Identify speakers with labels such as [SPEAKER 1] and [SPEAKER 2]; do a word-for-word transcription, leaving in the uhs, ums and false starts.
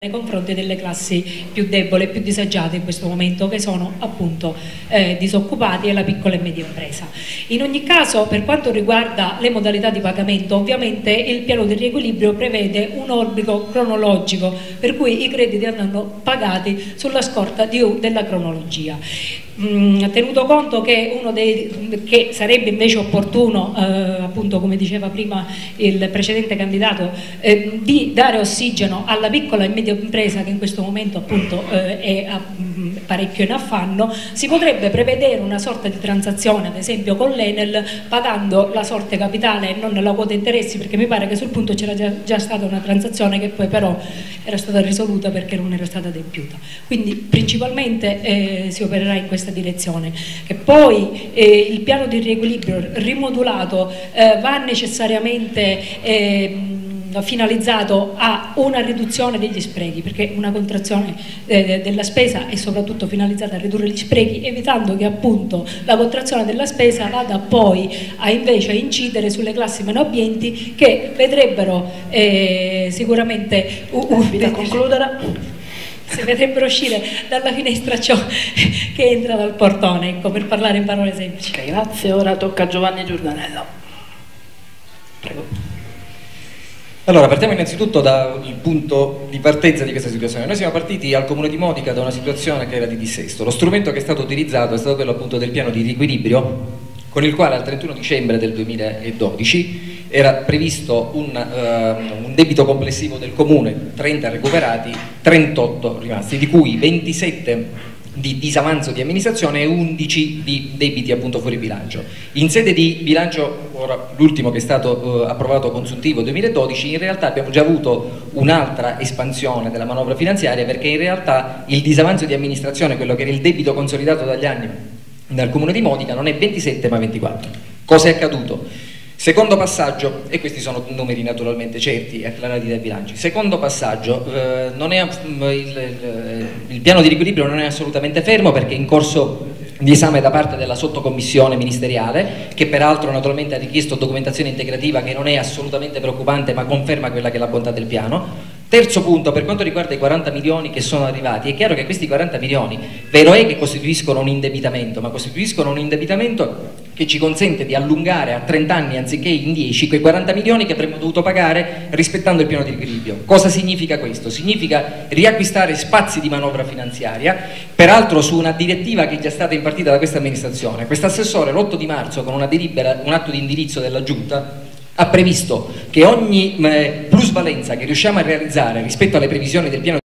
[SPEAKER 1] nei confronti delle classi più deboli e più disagiate in questo momento, che sono appunto eh, disoccupati e la piccola e media impresa. In ogni caso, per quanto riguarda le modalità di pagamento, ovviamente il piano di riequilibrio prevede un obbligo cronologico, per cui i crediti andranno pagati sulla scorta di, della cronologia. Mm, tenuto conto che, uno dei, che sarebbe invece opportuno, eh, appunto come diceva prima il precedente candidato, eh, di dare ossigeno alla piccola e media impresa che in questo momento appunto eh, è a, mh, parecchio in affanno, si potrebbe prevedere una sorta di transazione ad esempio con l'Enel, pagando la sorte capitale e non la quota interessi, perché mi pare che sul punto c'era già, già stata una transazione che poi però era stata risoluta perché non era stata adempiuta. Quindi principalmente eh, si opererà in questa direzione. Che poi eh, il piano di riequilibrio rimodulato eh, va necessariamente eh, finalizzato a una riduzione degli sprechi, perché una contrazione eh, della spesa è soprattutto finalizzata a ridurre gli sprechi, evitando che appunto la contrazione della spesa vada poi a invece a incidere sulle classi meno abbienti, che vedrebbero eh, sicuramente uh, uh,
[SPEAKER 2] da concludere
[SPEAKER 1] si vedrebbero uscire dalla finestra ciò che entra dal portone, ecco, per parlare in parole semplici.
[SPEAKER 2] Okay, grazie, ora tocca a Giovanni Giordanello. Prego.
[SPEAKER 3] Allora, partiamo innanzitutto dal punto di partenza di questa situazione. Noi siamo partiti al Comune di Modica da una situazione che era di dissesto. Lo strumento che è stato utilizzato è stato quello appunto del piano di riequilibrio, con il quale al trentuno dicembre del duemiladodici era previsto un, uh, un debito complessivo del Comune, trenta recuperati, trentotto rimasti, di cui ventisette di disavanzo di amministrazione e undici di debiti appunto fuori bilancio. In sede di bilancio, ora l'ultimo che è stato uh, approvato consuntivo duemiladodici, in realtà abbiamo già avuto un'altra espansione della manovra finanziaria, perché in realtà il disavanzo di amministrazione, quello che era il debito consolidato dagli anni dal Comune di Modica, non è ventisette ma ventiquattro. Cosa è accaduto? Secondo passaggio, e questi sono numeri naturalmente certi e acclarati dai bilanci, secondo passaggio, eh, non è, il, il, il piano di riequilibrio non è assolutamente fermo, perché è in corso di esame da parte della sottocommissione ministeriale, che peraltro naturalmente ha richiesto documentazione integrativa che non è assolutamente preoccupante ma conferma quella che è la bontà del piano. Terzo punto, per quanto riguarda i quaranta milioni che sono arrivati, è chiaro che questi quaranta milioni, vero è che costituiscono un indebitamento, ma costituiscono un indebitamento che ci consente di allungare a trenta anni anziché in dieci quei quaranta milioni che avremmo dovuto pagare rispettando il piano di riequilibrio. Cosa significa questo? Significa riacquistare spazi di manovra finanziaria, peraltro su una direttiva che è già stata impartita da questa amministrazione. Quest'assessore l'otto di marzo, con una delibera, un atto di indirizzo della Giunta, ha previsto che ogni eh, plusvalenza che riusciamo a realizzare rispetto alle previsioni del piano